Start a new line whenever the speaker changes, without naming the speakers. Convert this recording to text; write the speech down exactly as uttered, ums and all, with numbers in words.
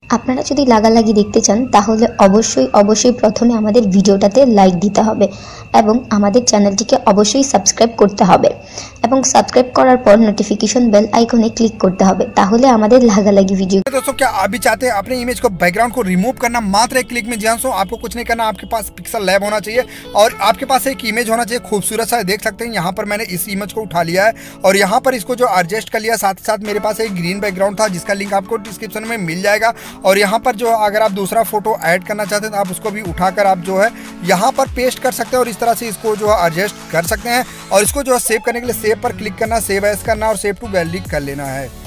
আপনারা যদি লাগালাগি দেখতে চান তাহলে অবশ্যই অবশ্যই প্রথমে আমাদের ভিডিওটাতে লাইক দিতে হবে এবং আমাদের চ্যানেলটিকে অবশ্যই সাবস্ক্রাইব করতে হবে এবং সাবস্ক্রাইব করার পর নোটিফिकेशन বেল আইকনে ক্লিক করতে হবে তাহলে আমাদের লাগালাগি ভিডিও।
दोस्तों क्या आप भी चाहते हैं अपने इमेज को बैकग्राउंड को रिमूव करना मात्र एक क्लिक में? जी हाँ, आपको कुछ नहीं करना, आपके पास पिक्सल लैब होना चाहिए और आपके पास एक इमेज होना चाहिए खूबसूरत सा। देख सकते हैं यहाँ पर मैंने इस इमेज को उठा लिया है और यहाँ पर इसको जो एडजस्ट कर लिया, साथ ही साथ मेरे पास एक ग्रीन बैकग्राउंड था जिसका लिंक आपको डिस्क्रिप्शन में मिल जाएगा। और यहाँ पर जो अगर आप दूसरा फोटो ऐड करना चाहते हैं तो आप उसको भी उठाकर आप जो है यहाँ पर पेस्ट कर सकते हैं और इस तरह से इसको जो है एडजस्ट कर सकते हैं। और इसको जो है सेव करने के लिए सेव पर क्लिक करना, सेव एज करना और सेव टू गैलरी कर लेना है।